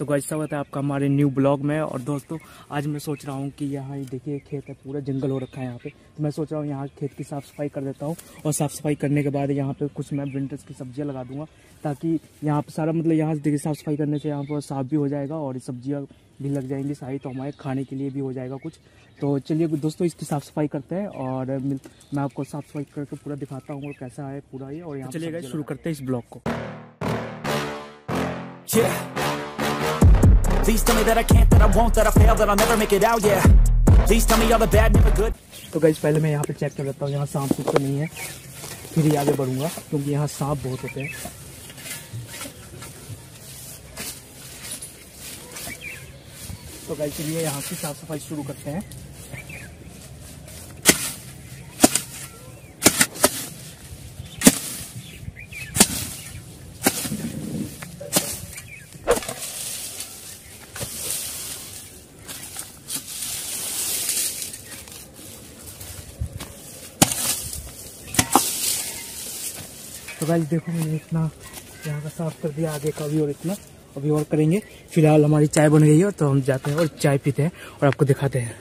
तो गाइस स्वागत है आपका हमारे न्यू ब्लॉग में। और दोस्तों आज मैं सोच रहा हूँ कि यहाँ देखिए खेत है, पूरा जंगल हो रखा है यहाँ पे। तो मैं सोच रहा हूँ यहाँ खेत की साफ़ सफाई कर देता हूँ और साफ़ सफाई करने के बाद यहाँ पे कुछ मैं विंटर्स की सब्जियाँ लगा दूंगा, ताकि यहाँ पे सारा मतलब यहाँ से देखिए साफ़ सफाई करने से यहाँ पर साफ़ भी हो जाएगा और सब्जियाँ भी लग जाएंगी सारी, तो हमारे खाने के लिए भी हो जाएगा कुछ। तो चलिए दोस्तों इसकी साफ़ सफाई करते हैं और मैं आपको साफ़ सफाई करके पूरा दिखाता हूँ और कैसा है पूरा ये। और यहाँ चलिएगा शुरू करते हैं इस ब्लॉग को। Please tell me that I can't, that I won't, that I fail, that I'll never make it out, yeah. Please tell me all the bad, never good. तो गाइस पहले मैं यहाँ पे चेक कर लेता हूँ यहाँ सांप तो नहीं है, फिर ही आगे बढ़ूंगा क्योंकि यहाँ सांप बहुत होते हैं। तो गाइस चलिए यहाँ की साफ सफाई शुरू करते हैं। तो गाइस देखो मैंने इतना यहाँ का साफ कर दिया, आगे का भी और इतना अभी और करेंगे। फिलहाल हमारी चाय बन गई है तो हम जाते हैं और चाय पीते हैं और आपको दिखाते हैं।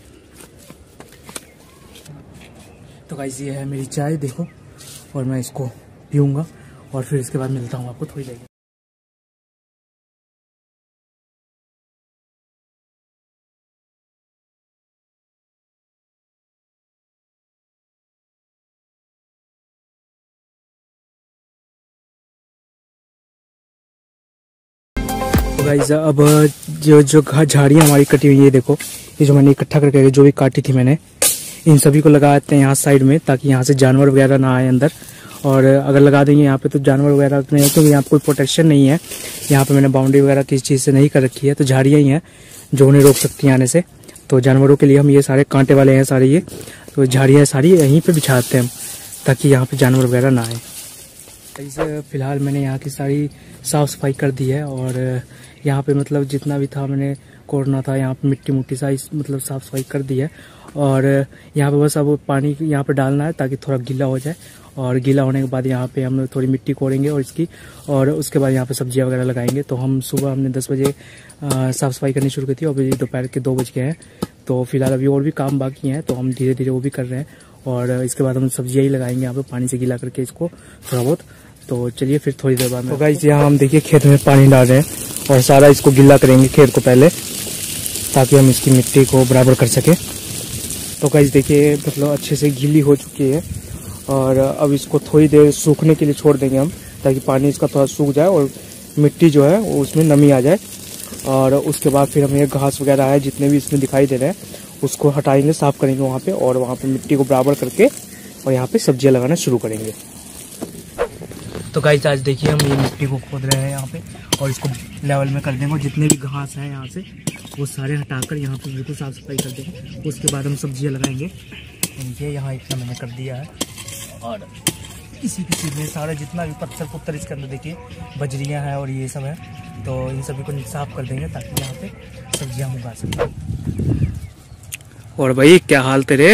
तो गाइस ये है मेरी चाय देखो, और मैं इसको पीऊँगा और फिर इसके बाद मिलता हूँ आपको थोड़ी देर। गाइस अब जो झाड़ियाँ हमारी कटी हुई है देखो, ये जो मैंने इकट्ठा करके जो भी काटी थी मैंने, इन सभी को लगा देते हैं यहाँ साइड में, ताकि यहाँ से जानवर वगैरह ना आए अंदर। और अगर लगा देंगे यहाँ पे तो जानवर वगैरह नहीं है, क्योंकि यहाँ पे कोई प्रोटेक्शन नहीं है। यहाँ पे मैंने बाउंड्री वगैरह किसी चीज़ से नहीं कर रखी है, तो झाड़ियाँ ही हैं जो उन्हें रोक सकती हैं आने से। तो जानवरों के लिए हम ये सारे कांटे वाले हैं सारे, ये तो झाड़ियाँ सारी यहीं पर बिछाते हैं हम, ताकि यहाँ पर जानवर वगैरह ना आए। इसे फिलहाल मैंने यहाँ की सारी साफ़ सफाई कर दी है और यहाँ पे मतलब जितना भी था मैंने कोड़ना था, यहाँ पे मिट्टी मुट्टी सा मतलब साफ़ सफाई कर दी है। और यहाँ पे बस अब पानी यहाँ पे डालना है ताकि थोड़ा गीला हो जाए, और गीला होने के बाद यहाँ पे हम थोड़ी मिट्टी कोड़ेंगे और इसकी, और उसके बाद यहाँ पे सब्जियाँ वगैरह लगाएंगे। तो हम सुबह हमने 10 बजे साफ़ सफाई करनी शुरू की थी, अभी दोपहर के 2 बज गए हैं। तो फिलहाल अभी और भी काम बाकी हैं, तो हम धीरे धीरे वो भी कर रहे हैं। और इसके बाद हम सब्जियाँ ही लगाएंगे यहाँ पे पानी से गीला करके इसको थोड़ा बहुत। तो चलिए फिर थोड़ी देर बाद। तो गाइस यहाँ हम देखिए खेत में पानी डाल रहे हैं और सारा इसको गीला करेंगे खेत को पहले, ताकि हम इसकी मिट्टी को बराबर कर सके। तो गाइस देखिए मतलब अच्छे से गीली हो चुकी है और अब इसको थोड़ी देर सूखने के लिए छोड़ देंगे हम, ताकि पानी इसका थोड़ा सूख जाए और मिट्टी जो है वो उसमें नमी आ जाए। और उसके बाद फिर हम ये घास वगैरह है जितने भी इसमें दिखाई दे रहे हैं उसको हटाएंगे, साफ करेंगे वहाँ पे, और वहाँ पे मिट्टी को बराबर करके और यहाँ पे सब्जियाँ लगाना शुरू करेंगे। तो गाइस आज देखिए हम ये मिट्टी को खोद रहे हैं यहाँ पे और इसको लेवल में कर देंगे, और जितने भी घास हैं यहाँ से वो सारे हटाकर यहाँ पे बिल्कुल साफ सफाई कर देंगे। उसके बाद हम सब्जियाँ लगाएंगे। ये यहाँ इतना मैंने कर दिया है, और इसी में सारा जितना भी पत्थर पुत्थर इसके अंदर देखिए बजरियाँ हैं और ये सब है, तो इन सभी को साफ कर देंगे ताकि यहाँ पे सब्जियाँ हम उगा सकें। और भाई क्या हाल तेरे?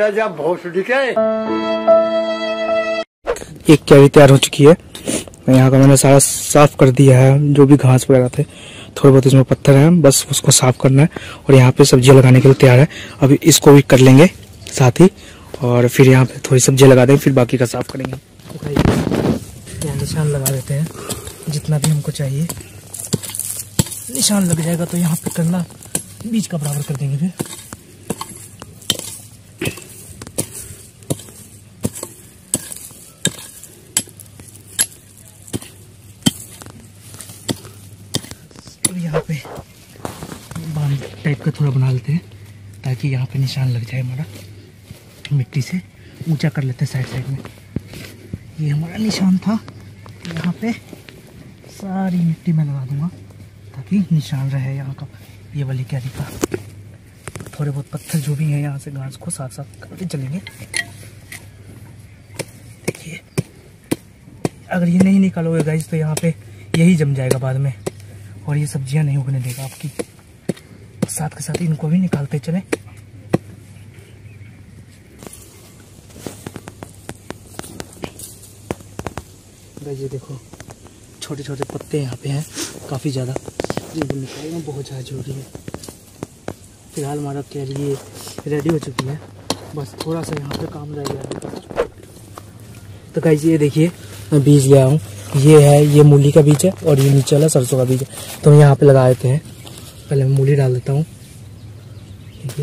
एक क्यारी तैयार हो चुकी है, यहाँ का मैंने सारा साफ कर दिया है। जो भी घास वगैरह थे, थोड़े बहुत इसमें पत्थर हैं, बस उसको साफ करना है और यहाँ पे सब्जियाँ लगाने के लिए तैयार है। अभी इसको भी कर लेंगे साथ ही, और फिर यहाँ पे थोड़ी सब्जियाँ लगा देंगे, फिर बाकी का साफ करेंगे। तो यहाँ निशान लगा देते हैं जितना भी हमको चाहिए, निशान लग जाएगा तो यहाँ पे करना बीज का बराबर कर देंगे फिर। यहाँ पे बांध टाइप का थोड़ा बना लेते हैं ताकि यहाँ पे निशान लग जाए हमारा, मिट्टी से ऊंचा कर लेते हैं साइड साइड में। ये हमारा निशान था, यहाँ पे सारी मिट्टी में लगा दूंगा ताकि निशान रहे यहाँ का, ये वाली क्यारी का। थोड़े बहुत पत्थर जो भी हैं यहाँ से घास को साथ साथ करते चलेंगे। देखिए अगर ये नहीं निकालोगे गाइस तो यहाँ पे यही जम जाएगा बाद में और ये सब्जियां नहीं उगने देगा आपकी। साथ के साथ इनको भी निकालते चले। ये देखो छोटे छोटे पत्ते यहाँ पे हैं काफ़ी ज़्यादा, ये निकालना बहुत ज़्यादा जरूरी है। फिलहाल हमारा कैरी रेडी हो चुकी है, बस थोड़ा सा यहाँ पे काम रह गया। तो गाइस ये देखिए मैं बीज लिया हूँ, ये मूली का बीज है और ये नीचे वाला सरसों का बीज है। तो हम यहाँ पे लगा देते हैं। पहले मैं मूली डाल देता हूँ। देखिए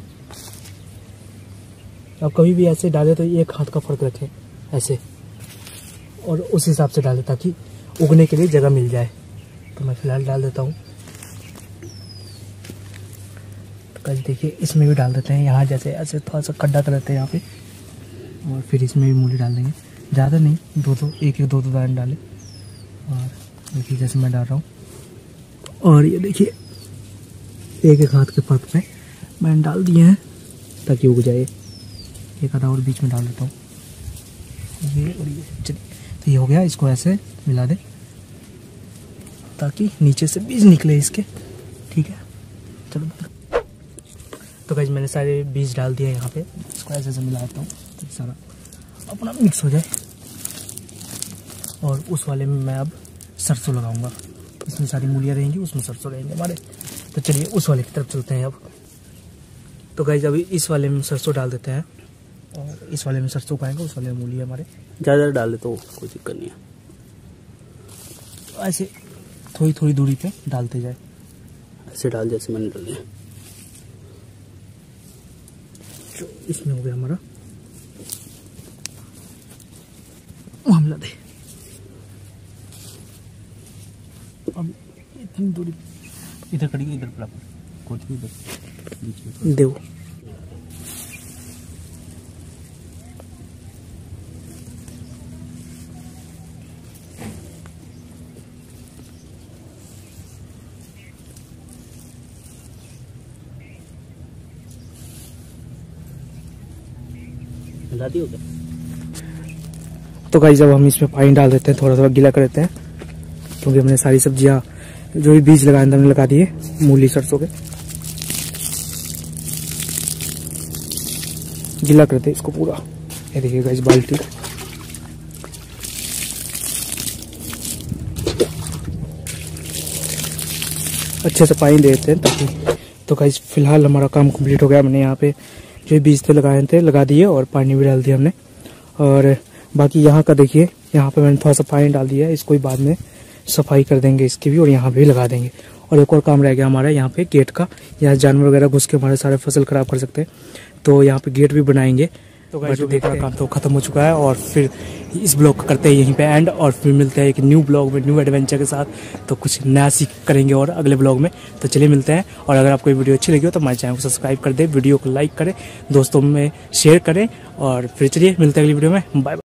अब कभी भी ऐसे डाले तो एक हाथ का फर्क रखें ऐसे, और उस हिसाब से डालें ताकि उगने के लिए जगह मिल जाए। तो मैं फिलहाल डाल देता हूँ। तो गाइस देखिए इसमें भी डाल देते हैं, यहाँ जैसे ऐसे थोड़ा सा खड्डा कर देते हैं यहाँ पे, और फिर इसमें भी मूली डाल देंगे। ज़्यादा नहीं, एक दो दाने डालें। और देखिए जैसे मैं डाल रहा हूँ, और ये देखिए एक हाथ के फर्क पे मैंने डाल दिए हैं ताकि उग जाए। एक आधा और बीच में डाल देता हूँ, ये और ये। चलिए तो ये हो गया, इसको ऐसे मिला दे ताकि नीचे से बीज निकले इसके। ठीक है, चलो। तो गाइस मैंने सारे बीज डाल दिए यहाँ पे, इसको ऐसे ऐसे मिला देता हूँ तो सारा अपना मिक्स हो जाए। और उस वाले में मैं अब सरसों लगाऊंगा, इसमें सारी मूलियाँ रहेंगी, उसमें सरसों रहेंगे हमारे। तो चलिए उस वाले की तरफ चलते हैं अब। तो गाइस अभी इस वाले में सरसों डाल देते हैं, और इस वाले में सरसों पाएंगे, उस वाले में मूली हमारे। ज़्यादा डाले तो कोई दिक्कत नहीं है, ऐसे थोड़ी थोड़ी दूरी पे डालते जाए, ऐसे डाल जैसे मैंने डाल दिया। इसमें हो गया हमारा मामला। दे अब इतनी दूरी इधर खड़ी, इधर बराबर कुछ भी बीच में दो। मिला दी हो गया। तो गाइस अब हम इसमें पानी डाल देते हैं, थोड़ा थोड़ा गीला कर देते हैं, क्योंकि हमने सारी सब्जियां जो भी बीज लगाए थे हमने लगा दिए मूली सरसों के। गीला करते हैं इसको पूरा। ये देखिए गाइस बाल्टी, अच्छे से पानी दे देते हैं ताकि। तो गाइस फिलहाल हमारा काम कंप्लीट हो गया। हमने यहाँ पे जो बीज थे लगाए थे लगा दिए, और पानी भी डाल दिया हमने। और बाकी यहाँ का देखिए, यहाँ पे मैंने थोड़ा सा पानी डाल दिया है, इसको ही बाद में सफाई कर देंगे इसकी भी, और यहाँ पे भी लगा देंगे। और एक और काम रह गया हमारा यहाँ पे गेट का, यहाँ जानवर वगैरह घुस के हमारे सारे फसल खराब कर सकते हैं, तो यहाँ पे गेट भी बनाएंगे। तो गाइस जो देखा काम तो खत्म हो चुका है, और फिर इस ब्लॉग को करते हैं यहीं पे एंड, और फिर मिलते हैं एक न्यू ब्लॉग में न्यू एडवेंचर के साथ। तो कुछ नया सीख करेंगे और अगले ब्लॉग में। तो चलिए मिलते हैं, और अगर आपको वीडियो अच्छी लगी हो तो हमारे चैनल को सब्सक्राइब कर दे, वीडियो को लाइक करें, दोस्तों में शेयर करें, और फिर चलिए मिलते हैं अगली वीडियो में। Bye bye.